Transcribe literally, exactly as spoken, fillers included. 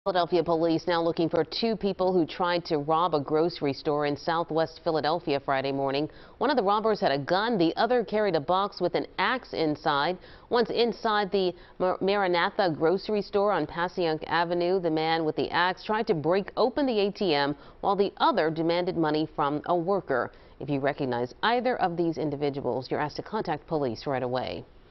Philadelphia police now looking for two people who tried to rob a grocery store in southwest Philadelphia Friday morning. One of the robbers had a gun. The other carried a box with an axe inside. Once inside the Mar Maranatha grocery store on Passyunk Avenue, the man with the axe tried to break open the A T M while the other demanded money from a worker. If you recognize either of these individuals, you're asked to contact police right away.